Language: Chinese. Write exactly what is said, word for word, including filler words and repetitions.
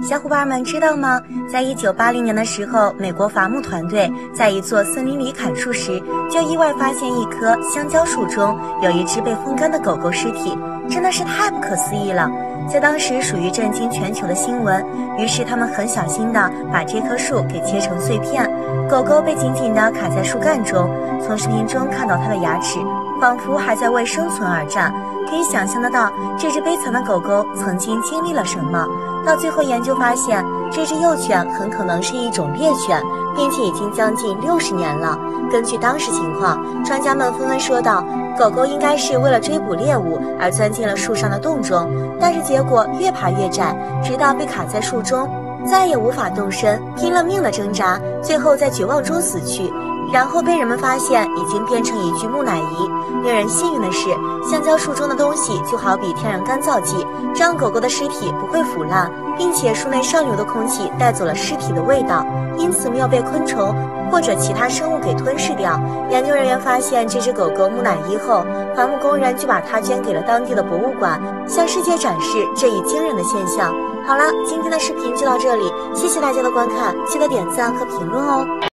小伙伴们知道吗？在一九八零年的时候，美国伐木团队在一座森林里砍树时，就意外发现一棵香蕉树中有一只被风干的狗狗尸体，真的是太不可思议了。在当时属于震惊全球的新闻，于是他们很小心地把这棵树给切成碎片，狗狗被紧紧地卡在树干中。从视频中看到它的牙齿仿佛还在为生存而战，可以想象得到这只悲惨的狗狗曾经经历了什么。到最后研究发现，这只幼犬很可能是一种猎犬，并且已经将近六十年了。根据当时情况，专家们纷纷说道，狗狗应该是为了追捕猎物而钻进了树上的洞中，但是结果越爬越窄，直到被卡在树中，再也无法动身，拼了命的挣扎，最后在绝望中死去。然后被人们发现已经变成一具木乃伊。令人幸运的是，香蕉树中的东西就好比天然干燥剂，这样狗狗的尸体不会腐烂，并且树内上流的空气带走了尸体的味道，因此没有被昆虫或者其他生物给吞噬掉。研究人员发现这只狗狗木乃伊后，伐木工人就把它捐给了当地的博物馆，向世界展示这一惊人的现象。好了，今天的视频就到这里，谢谢大家的观看，记得点赞和评论哦。